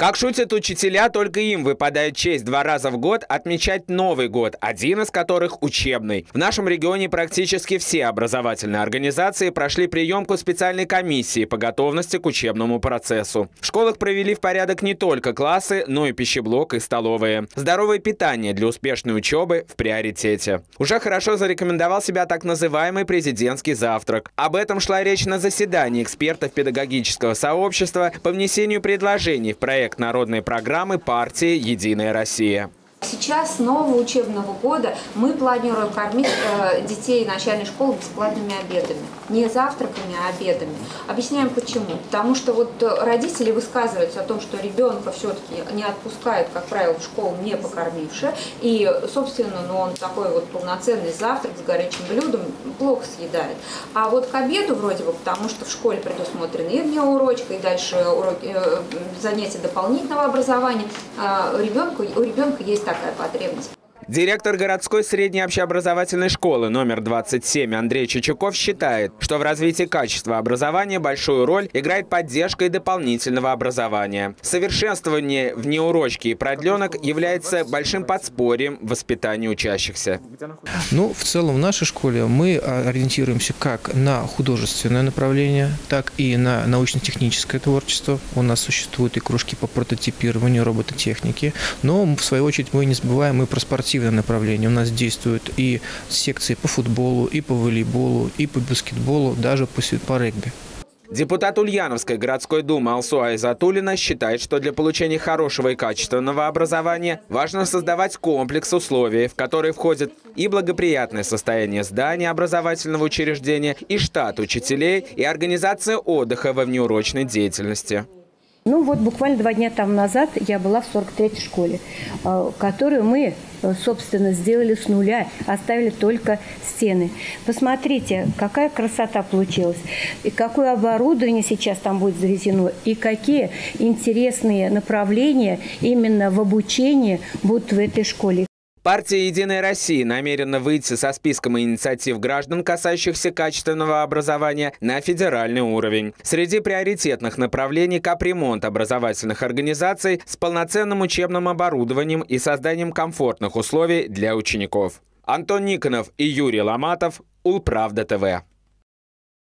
Как шутят учителя, только им выпадает честь 2 раза в год отмечать Новый год, один из которых учебный. В нашем регионе практически все образовательные организации прошли приемку специальной комиссии по готовности к учебному процессу. В школах провели в порядок не только классы, но и пищеблок и столовые. Здоровое питание для успешной учебы в приоритете. Уже хорошо зарекомендовал себя так называемый президентский завтрак. Об этом шла речь на заседании экспертов педагогического сообщества по внесению предложений в проект народной программы партии «Единая Россия». Сейчас, с нового учебного года, мы планируем кормить детей начальной школы бесплатными обедами. Не завтраками, а обедами. Объясняем почему. Потому что вот родители высказываются о том, что ребенка все-таки не отпускают, как правило, в школу не покормивши. И, собственно, он такой вот полноценный завтрак с горячим блюдом плохо съедает. А вот к обеду вроде бы, потому что в школе предусмотрены и внеурочка, и дальше уроки, занятия дополнительного образования, у ребенка есть такая потребность. Директор городской средней общеобразовательной школы номер 27 Андрей Чичуков считает, что в развитии качества образования большую роль играет поддержка и дополнительного образования. Совершенствование внеурочки и продленок является большим подспорьем в воспитании учащихся. Ну, в целом в нашей школе мы ориентируемся как на художественное направление, так и на научно-техническое творчество. У нас существуют и кружки по прототипированию, робототехники, но в свою очередь мы не забываем и про спортивное направление. У нас действуют и секции по футболу, и по волейболу, и по баскетболу, даже по регби. Депутат Ульяновской городской думы Алсу Айзатуллина считает, что для получения хорошего и качественного образования важно создавать комплекс условий, в которые входят и благоприятное состояние здания образовательного учреждения, и штат учителей, и организация отдыха во внеурочной деятельности. Ну вот буквально 2 дня тому назад я была в 43-й школе, которую мы, собственно, сделали с нуля, оставили только стены. Посмотрите, какая красота получилась, и какое оборудование сейчас там будет завезено, и какие интересные направления именно в обучении будут в этой школе. Партия «Единая Россия» намерена выйти со списком инициатив граждан, касающихся качественного образования, на федеральный уровень. Среди приоритетных направлений – капремонт образовательных организаций с полноценным учебным оборудованием и созданием комфортных условий для учеников. Антон Никонов и Юрий Ломатов, Улправда ТВ.